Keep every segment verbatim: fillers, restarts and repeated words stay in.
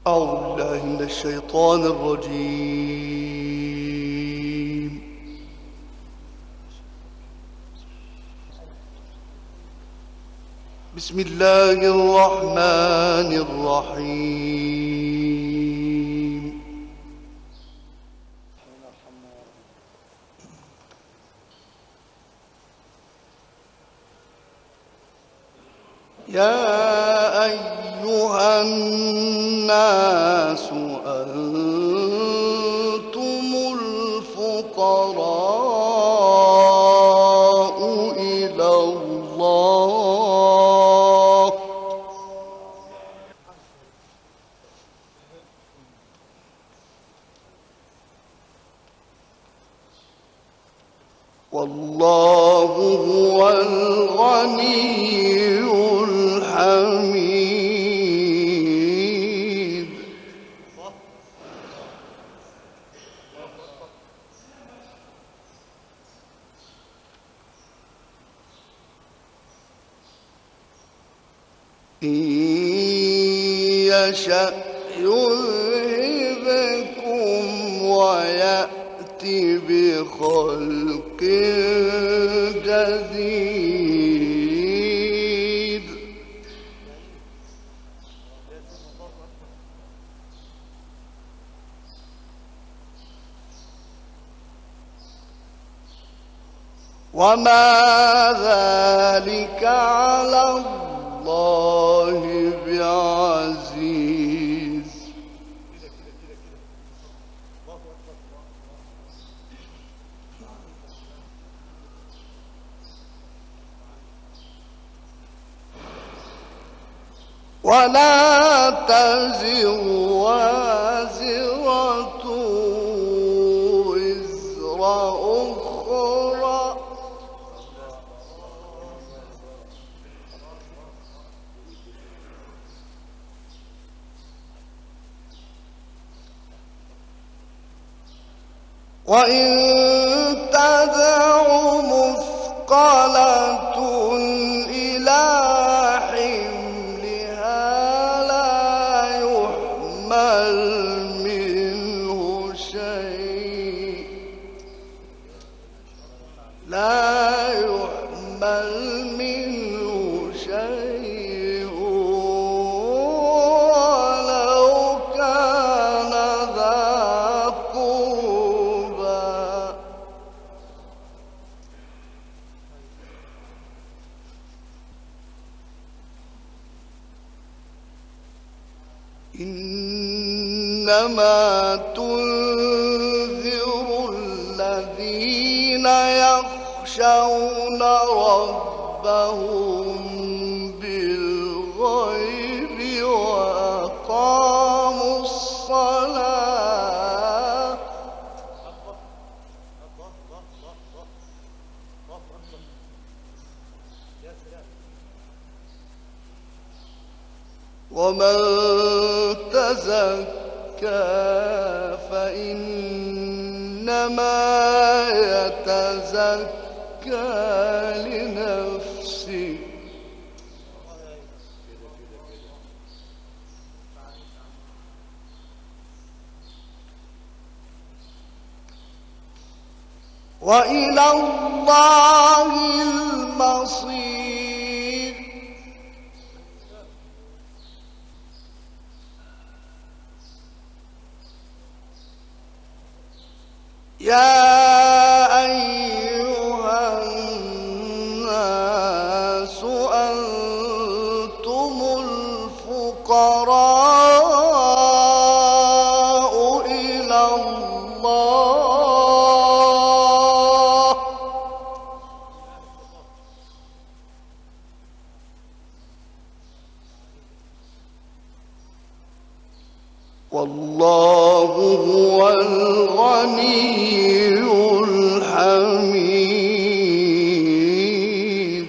أعوذ بالله من الشيطان الرجيم. بسم الله الرحمن الرحيم. يا أيها الناس أنتم الفقراء إلى الله والله هو الغني الحميد. إن يشأ يذهبكم ويأتي بخلق جديد. وما ذلك على الله بعزيز. ولا تزر وازرة وزر أخرى وإن تدع مثقلة إلى حملها لا يحمل منه شيء لا يحمل منه شيء ولو كان ذا قربى. إنما تنذر الذين يخشون ربهم بالغيب وأقاموا الصلاة ومن تزكى فإنما يتزكى لنفسه وإلى الله المصير. يا أيها الناس أنتم الفقراء إلى الله والله هو الغني الحميد.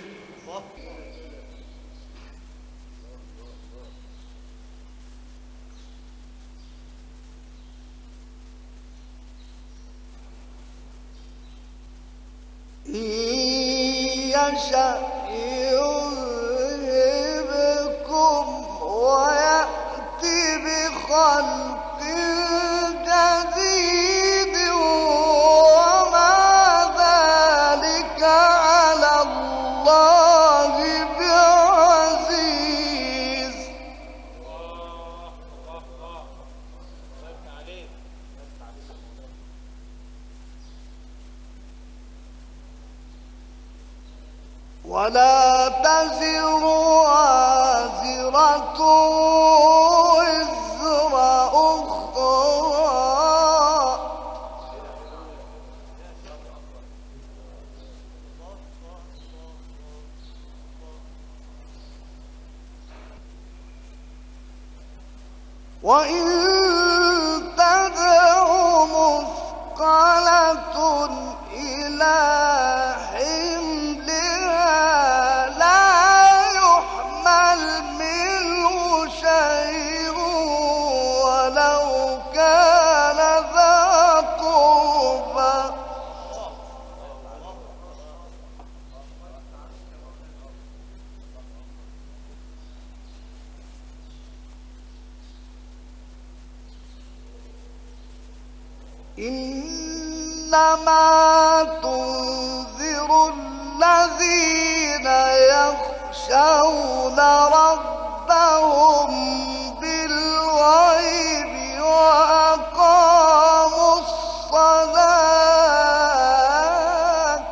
إن يشأ يذهبكم ويأتي بخلق خلق جديد وما ذلك على الله بعزيز. ولا تزر وازرة وزر أخرى وإن تدع مثقلة إلى حملها لا يحمل منه شيء ولو كان ذا قربى. إنما تنذر الذين يخشون ربهم بالغيب وأقاموا الصلاة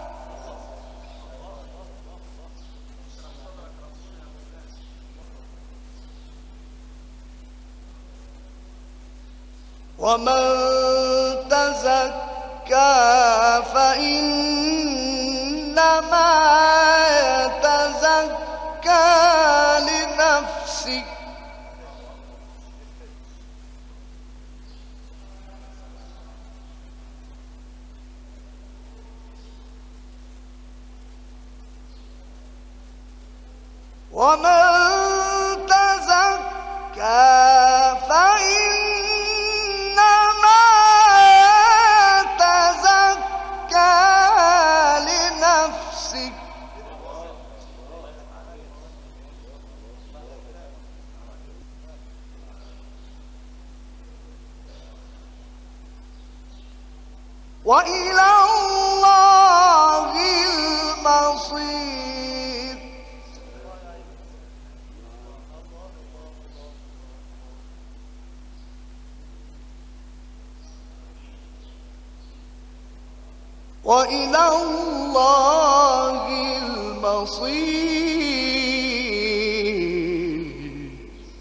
ومن تزكى فإنما يتزكى لنفسه ومن تزكى فإنما يتزكى لنفسه وإلى الله المصير. وإلى الله المصير.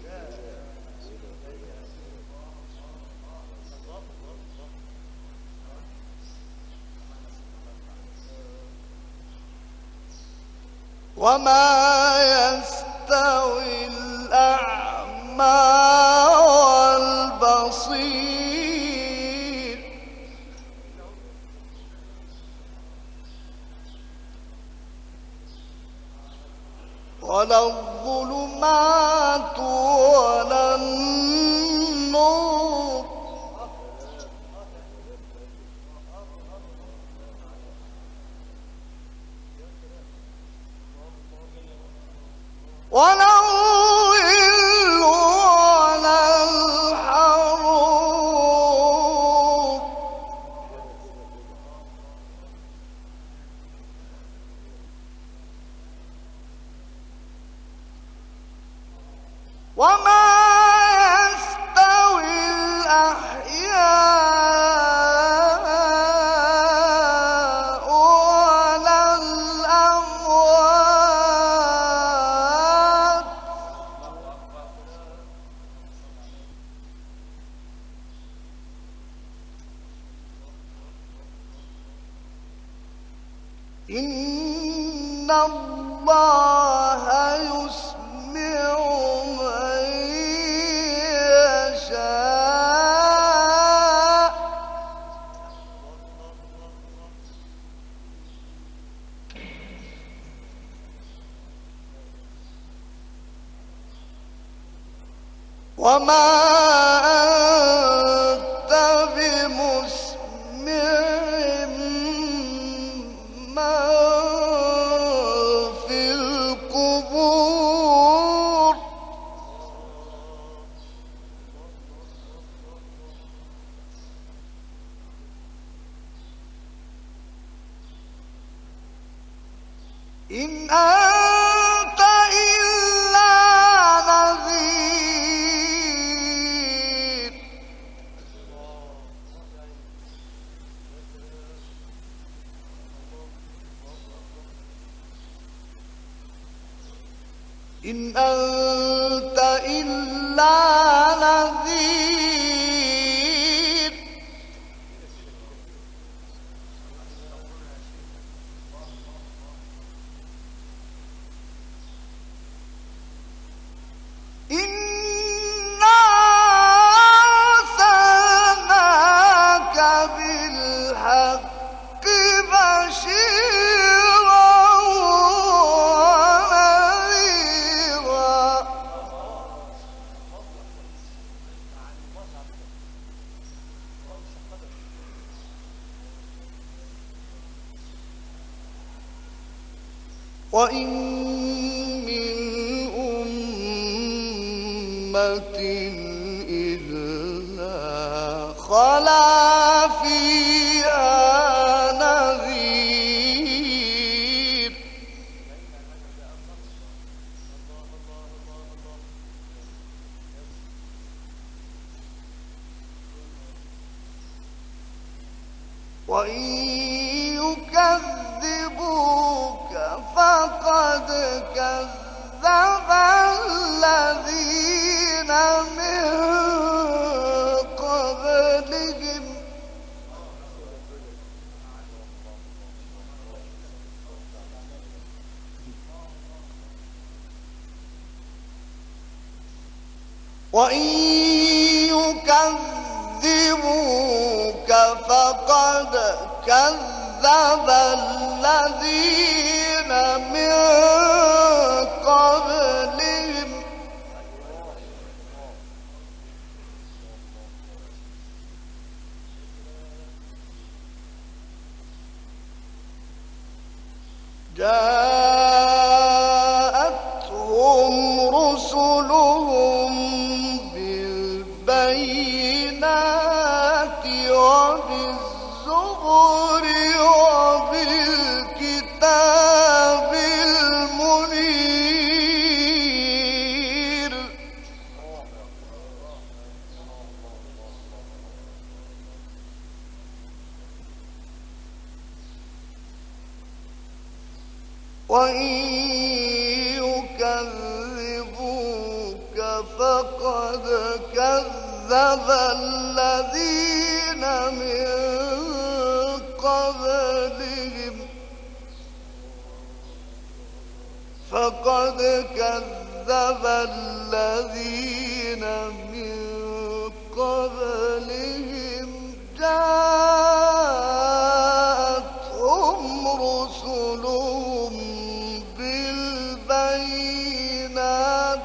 وما يستوي الأعمى والبصير ولا الظلمات ولا النور ولا الظل ولا الحرور وما يستوي الأحياء ولا الأموات إن الله يسمع من يشاء وما أنت بمسمع من في القبور إن أنت إلا نذير إن أنت إلا نذير إنا أرسلناك بالحق بشيرا ونذيرا وإن من أمة إلا خلا فيها نذير وإن يكذبوك فقد كذب الذين من قبلهم وإن يكذبوك فقد كذب الذين من قبلهم جاءتهم رسلهم بالبينات وبالزبر وبالكتاب المنير وإن يكذبوك فقد كذب الذين من قبلهم فقد كذب الذين من قبلهم جاءتهم رسلهم بالبينات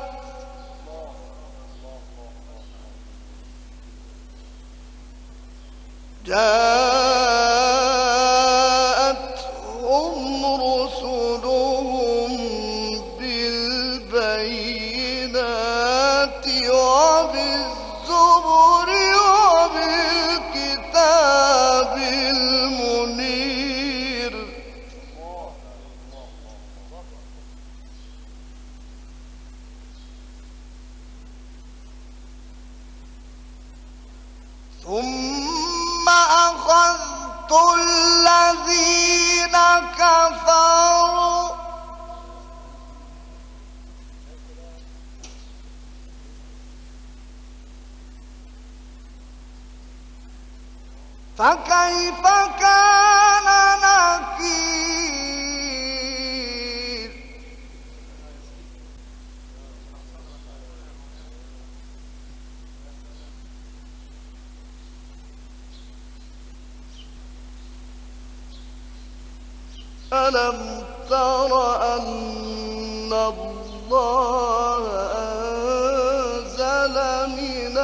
جاءتهم رسلهم بالبينات وبالزبر وبالكتاب المنير ثم أخذت الذين كفروا فكيف كان نكير ألم تر أن الله أنزل من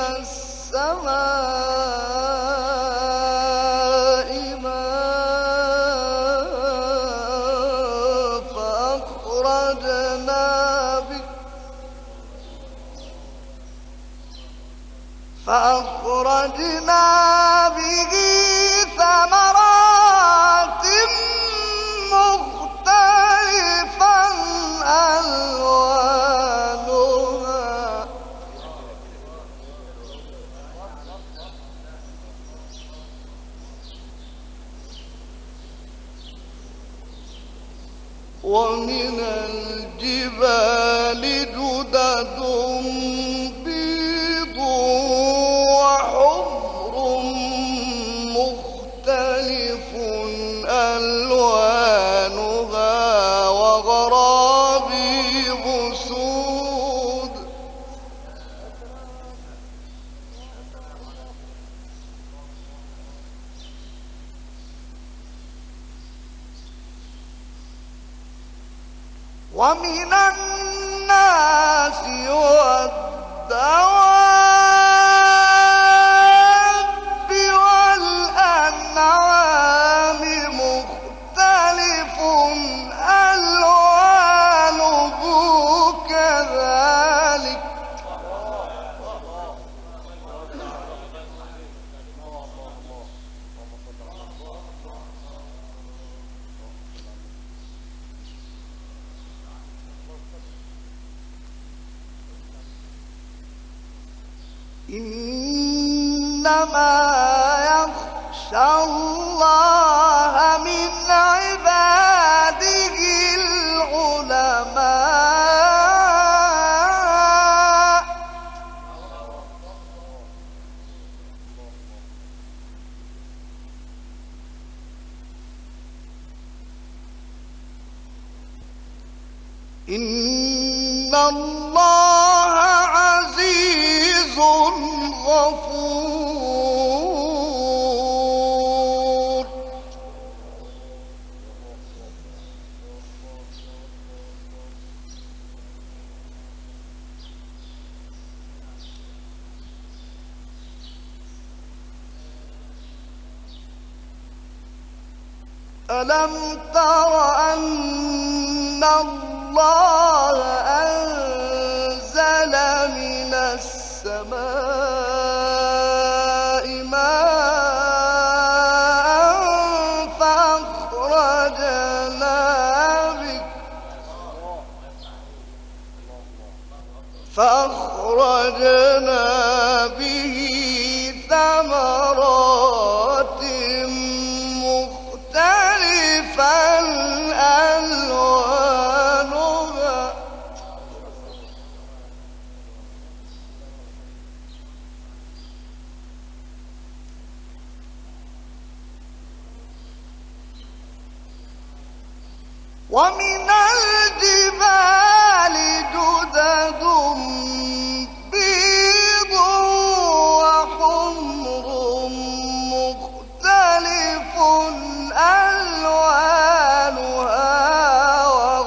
السماء ماء فأخرجنا به فأخرجنا به ثمرات مختلفا ومن الجبال جدد بيض وحمر مختلف ألوانها وغرابيب سود. ومن الناس والدواب والأنعام مختلف ألوانه كذلك. إنما يخشى الله من عباده العلماء. إن الله عزيز غفور. ألم تر أن الله أنزل من السماء ماء فأخرجنا به فأخرجنا به ثمرات مختلفا ألوانها. ومن الجبال جدد بيض وحمر مختلف ألوانها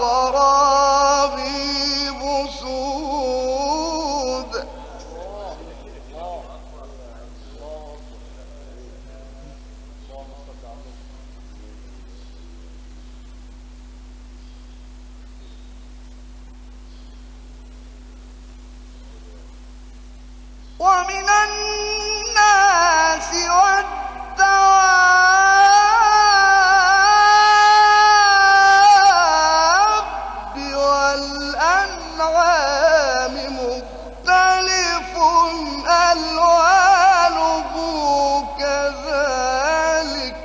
وغرابيب سود. ومن الناس والدواب والأنعام مختلف ألوانه كذلك.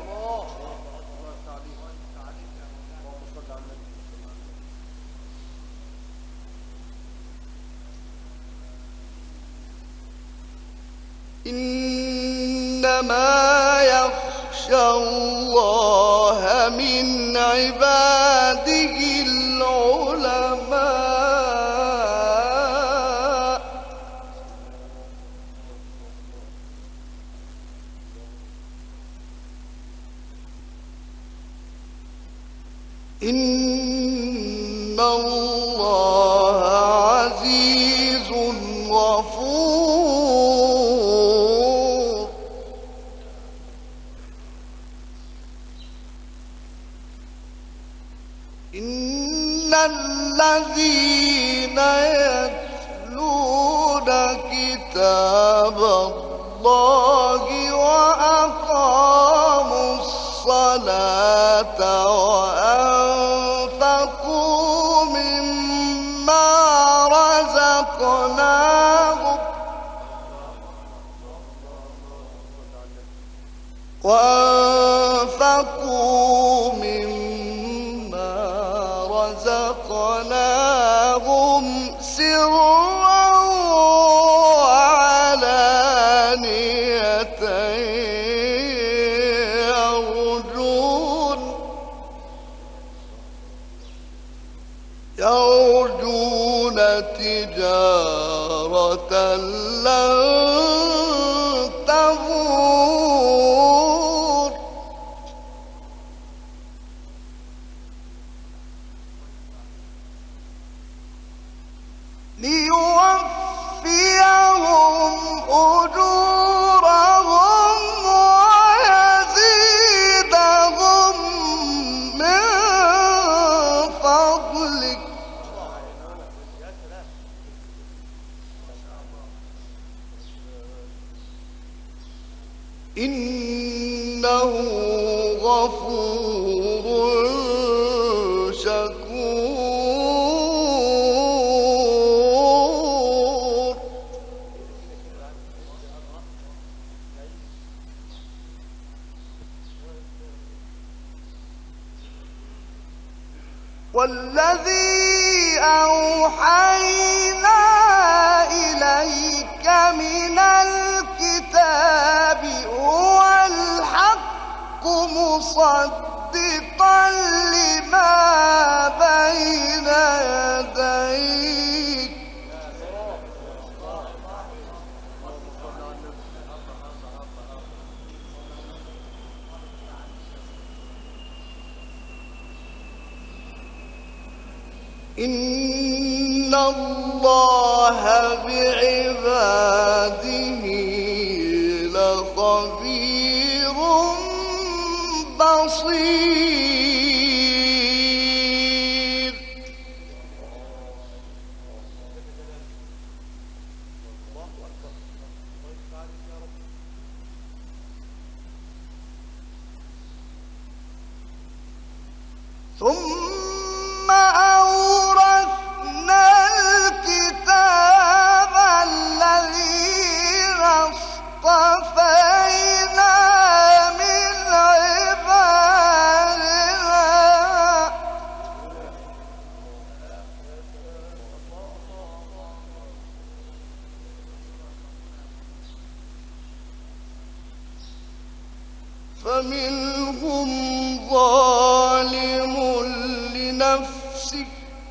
إنما يخشى الله من عباده العلماء. إن الله عزيز غفور. إن الذين يتلون كتاب الله وأقاموا الصلاة وأنفقوا مما رزقناهم وأنفقوا مما إنه غفور شكور. والذي أوحينا إليك من الكتاب هو الحق مصدقا لما بين يديك إن الله بعباده لخبير بصير. ثم أورثنا الكتاب الذين اصطفينا من عبادنا فمنهم ظالم لنفسه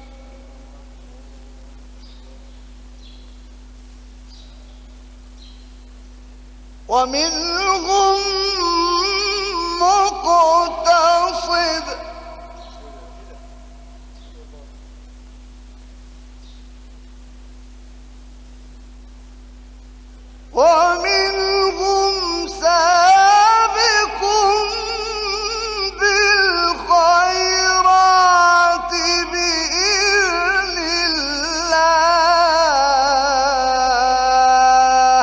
ومنهم مقتصد ومنهم سابق بالخيرات بإذن الله.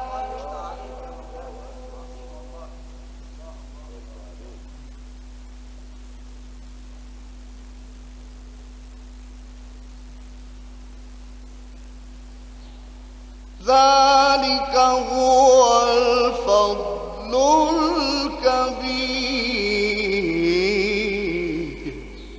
ذلك هو الفضل الكبير.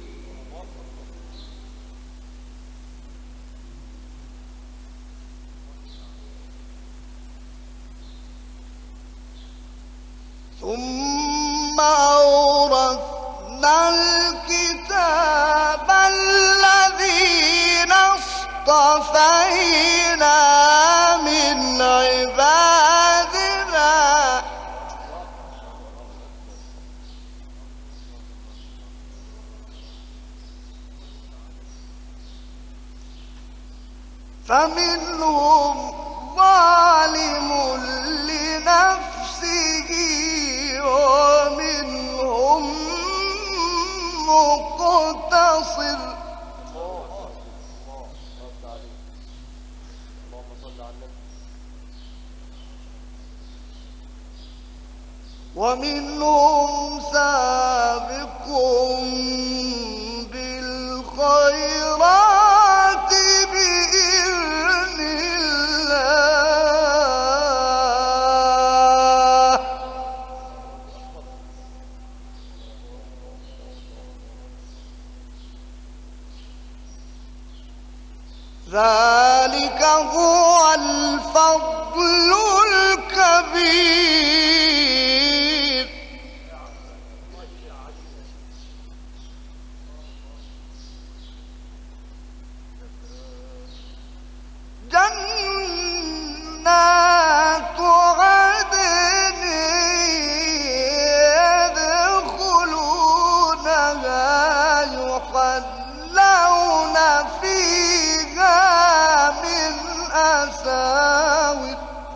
ثم أورثنا الكتاب الذين اصطفينا من عبادنا فمنهم ظالم لنفسه ومنهم مقتصد ومنهم سابق بالخيرات بإذن الله. ذلك هو الفضل الكبير. جنات عدن يدخلونها يحلون فيها من أساور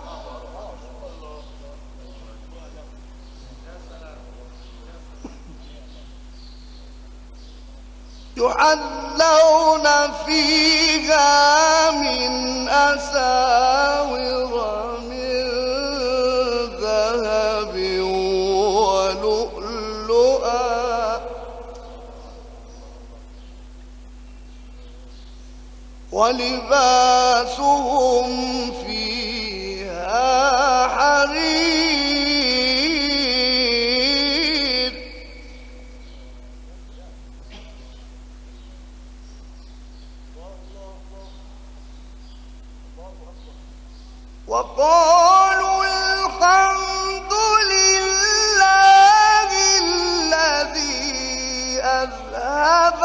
يحلون فيها من أساور من ذهب ولباسهم فيها حرير. وقالوا الحمد لله الذي أذهب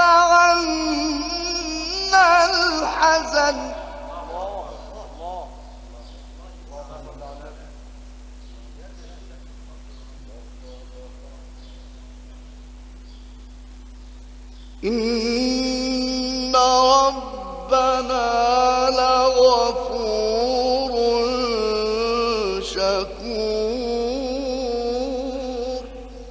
عنا الحزن. إن ربنا لغفور شكور.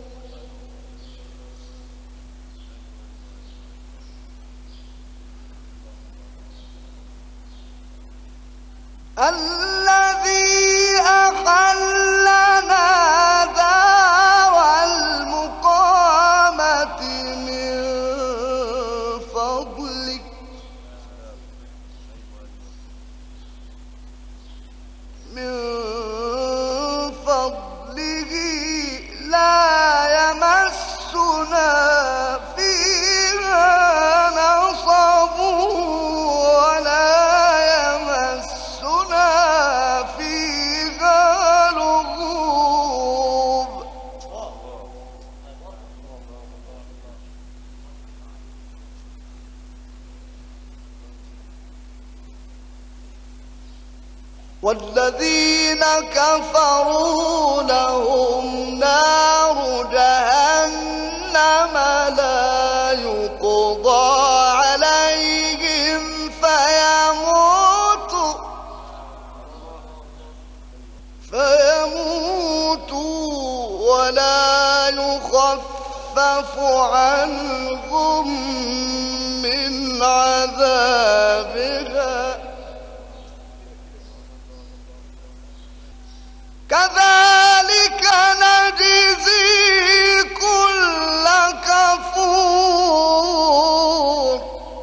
الذي أحلنا دار المقامة من فضله من فضله لا يمسنا فيها نصب ولا يمسنا فيها لغوب. والذين كفروا لهم نار جهنم لا يقضى عليهم فيموتوا فيموتوا ولا يخفف عنهم من عذابها. كذلك نجزي كل كفور.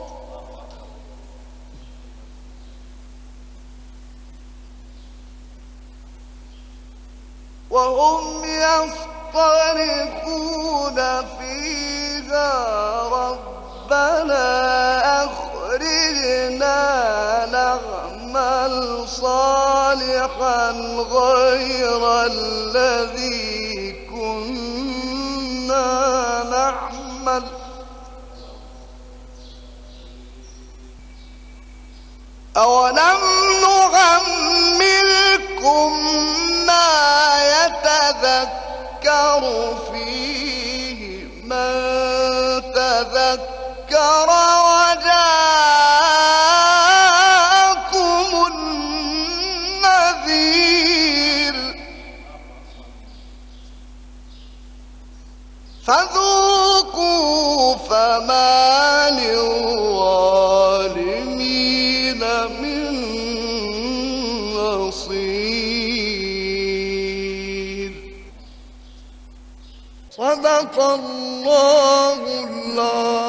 وهم يصطرخون فيها ربنا أخرجنا نعمل صالحا غير الذي كنا نعمل أولم نعمركم ما يتذكر فيه من تذكر وجاءكم النذير فذوقوا فما للظالمين من نصير. صدق الله العظيم.